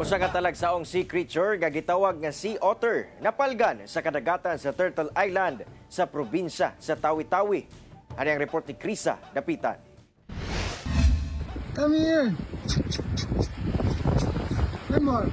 Usa ka talagsaong sea creature nga gitawag nga sea otter napalgan sa kadagatan sa Turtle Island sa probinsya sa Tawi-Tawi. Ano ang report ni Krisa Dapitan? Come here. Come on.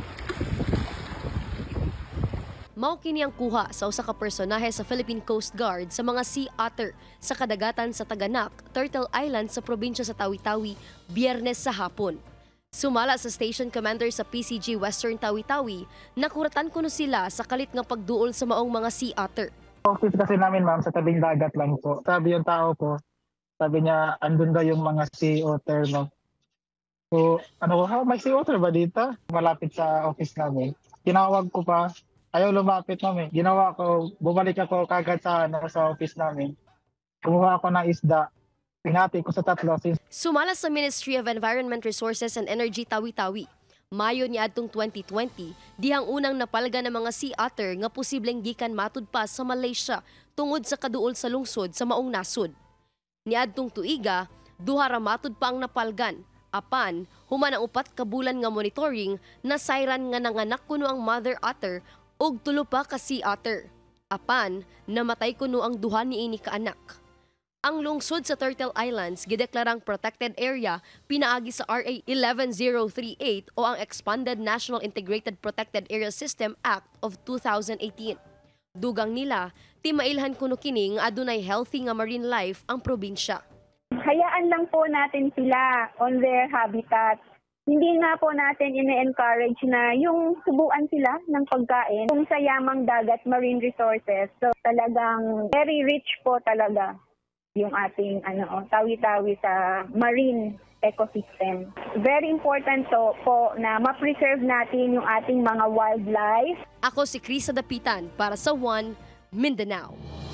Mao kini ang kuha sa usa ka personahe sa Philippine Coast Guard sa mga sea otter sa kadagatan sa Taganak, Turtle Island sa probinsya sa Tawi-Tawi, Biyernes sa hapon. Sumala sa station commander sa PCG Western Tawi-Tawi, nakuratan kuno sila sa kalit nga pagduol sa maong mga sea otter. Office kasi namin ma'am sa tabing dagat lang po. Sabi yung tao ko, sabi niya andun daw yung mga sea otter no. So may sea otter ba dito? Malapit sa office namin. Tinawag ko pa, ayaw lumapit namin. Ginawa ko, bumalik ako kagad sa office namin. Kumuha ako ng isda. Pinati ko sa tatlo. Sumala sa Ministry of Environment Resources and Energy Tawi-Tawi. Mayo ni adtong 2020, dihang unang napalga ng mga sea otter nga posibleng gikan matud pa sa Malaysia tungod sa kaduol sa lungsod sa maong nasod. Ni adtong tuiga, duha ra matud pa ang napalgan. Apan, human ang 4 ka bulan nga monitoring, nasayran nga nanganak kuno ang mother otter ug 3 pa ka sea otter. Apan, namatay kuno ang duha niini ka anak. Ang lungsod sa Turtle Islands gideklarang protected area pinaagi sa RA 11038 o ang Expanded National Integrated Protected Area System Act of 2018. Dugang nila, timailhan kuno kini nga adunay healthy nga marine life ang probinsya. Hayaan lang po natin sila on their habitat. Hindi nga po natin ine-encourage na yung subuan sila ng pagkain kung sa yamang dagat marine resources. So talagang very rich po talaga yung ating Tawi-Tawi sa marine ecosystem. Very important po na ma-preserve natin yung ating mga wildlife. Ako si Krisa Dapitan para sa One Mindanao.